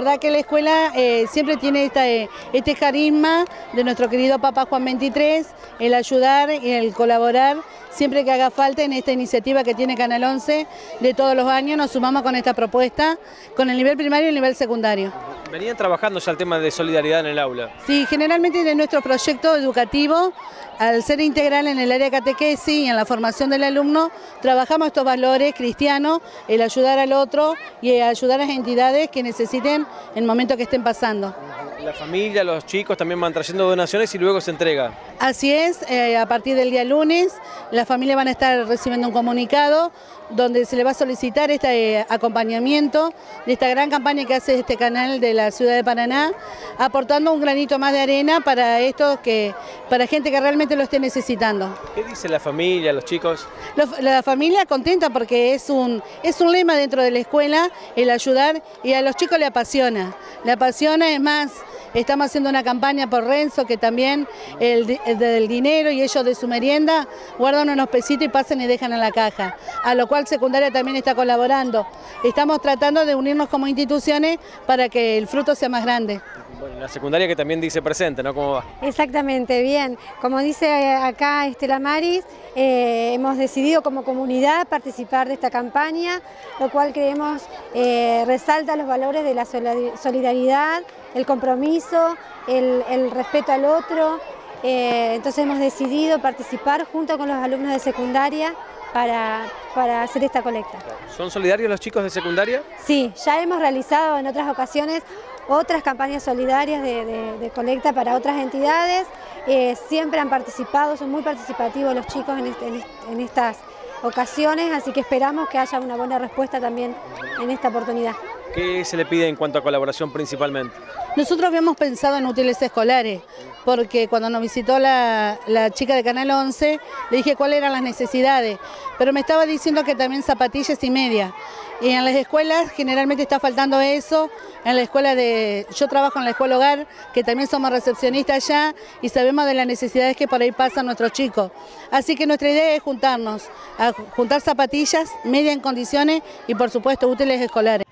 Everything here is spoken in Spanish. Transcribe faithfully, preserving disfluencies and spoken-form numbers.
verdad que la escuela eh, siempre tiene esta, eh, este carisma de nuestro querido Papa Juan veintitrés, el ayudar y el colaborar siempre que haga falta en esta iniciativa que tiene Canal once de todos los años. Nos sumamos con esta propuesta, con el nivel primario y el nivel secundario. ¿Venían trabajando ya el tema de solidaridad en el aula? Sí, generalmente en nuestro proyecto educativo, al ser integral en el área de catequesis y en la formación del alumno, trabajamos estos valores cristianos, el ayudar al otro y ayudar a las entidades que necesiten en el momento que estén pasando. La familia, los chicos también van trayendo donaciones y luego se entrega. Así es, eh, a partir del día lunes las familias van a estar recibiendo un comunicado donde se le va a solicitar este eh, acompañamiento de esta gran campaña que hace este canal de la ciudad de Paraná, aportando un granito más de arena para estos que, para gente que realmente lo esté necesitando. ¿Qué dice la familia, los chicos? Los, la familia contenta porque es un, es un lema dentro de la escuela, el ayudar, y a los chicos le apasiona, le apasiona, es más. Estamos haciendo una campaña por Renzo, que también el, el del dinero y ellos de su merienda guardan unos pesitos y pasan y dejan en la caja, a lo cual secundaria también está colaborando. Estamos tratando de unirnos como instituciones para que el fruto sea más grande. Bueno, la secundaria que también dice presente, ¿no? ¿Cómo va? Exactamente, bien. Como dice acá Estela Maris, eh, hemos decidido como comunidad participar de esta campaña, lo cual creemos eh, resalta los valores de la solidaridad, el compromiso, el, el respeto al otro. Eh, entonces hemos decidido participar junto con los alumnos de secundaria para, para hacer esta colecta. ¿Son solidarios los chicos de secundaria? Sí, ya hemos realizado en otras ocasiones otras campañas solidarias de, de, de colecta para otras entidades. Eh, siempre han participado, son muy participativos los chicos en, este, en, en estas ocasiones, así que esperamos que haya una buena respuesta también en esta oportunidad. ¿Qué se le pide en cuanto a colaboración principalmente? Nosotros habíamos pensado en útiles escolares, porque cuando nos visitó la, la chica de Canal once, le dije cuáles eran las necesidades, pero me estaba diciendo que también zapatillas y media. Y en las escuelas generalmente está faltando eso, en la escuela de, yo trabajo en la escuela hogar, que también somos recepcionistas allá y sabemos de las necesidades que por ahí pasan nuestros chicos. Así que nuestra idea es juntarnos, a juntar zapatillas, media en condiciones y por supuesto útiles escolares.